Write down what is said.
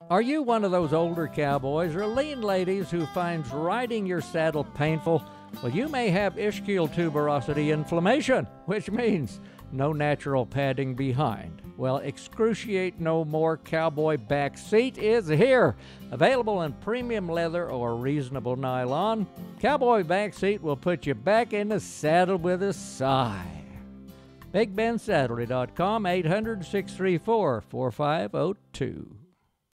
Are you one of those older cowboys or lean ladies who finds riding your saddle painful? Well, you may have ischial tuberosity inflammation, which means no natural padding behind. Well, Excruciate No More Cowboy Bax Seat is here. Available in premium leather or reasonable nylon, Cowboy Bax Seat will put you back in the saddle with a sigh. BigBenSaddlery.com, 800-634-4502.